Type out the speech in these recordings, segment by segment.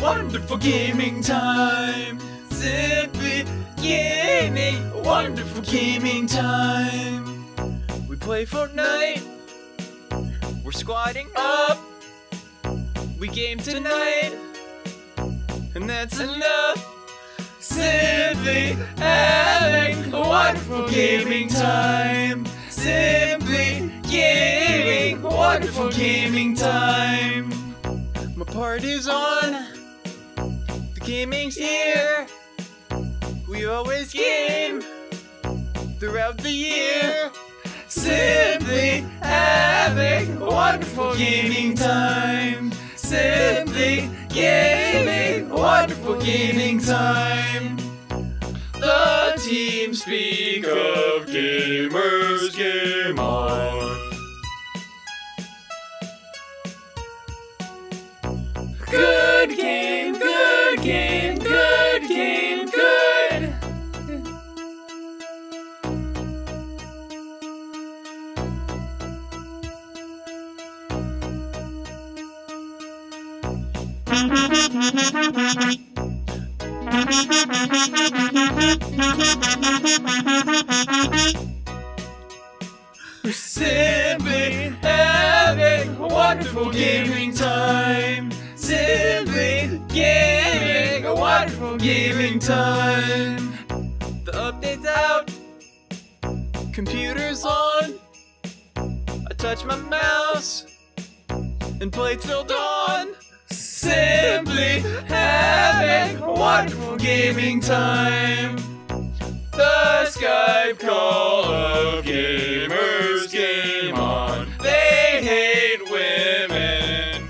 wonderful gaming time. Simply gaming, a wonderful gaming time. We play Fortnite, we're squatting up. We game tonight, and that's enough. Simply having a wonderful gaming time. Simply gaming, a wonderful gaming time. My party's on, the gaming's here. We always game throughout the year. Simply having a wonderful gaming time. Simply gaming, a wonderful gaming time. The TeamSpeak of gamers, game on. Good game, good game, good game, good. We're simply having a wonderful gaming time. Simply gaming, a wonderful gaming time. The update's out, computer's on. I touch my mouse and play till dawn. Simply having a wonderful gaming time. The Skype call of gamers, game on. They hate women.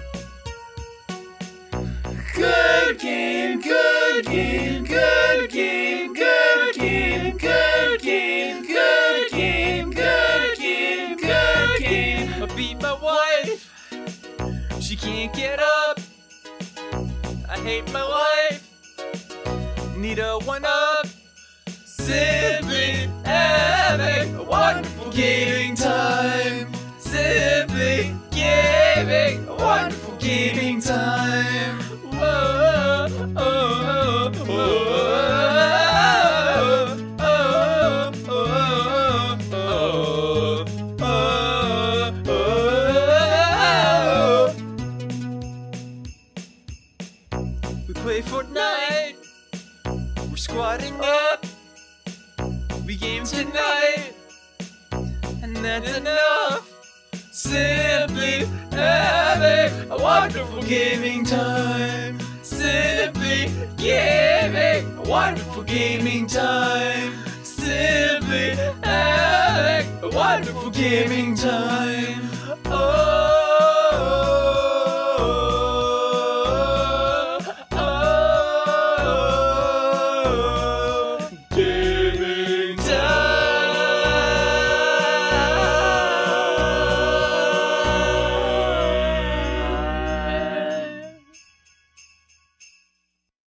Good game, good game, good game, good game, good game, good game, good game, good game. I beat my wife, she can't get up. I hate my life, need a one-up. Simply having a wonderful gaming time. Simply gaming, a wonderful gaming time. Whoa, oh, oh, oh, oh, oh, oh, oh. We play Fortnite, we're squatting up. We game tonight, and that's enough. Simply having a wonderful gaming time. Simply gaming, a wonderful gaming time. Simply having a wonderful gaming time. Oh.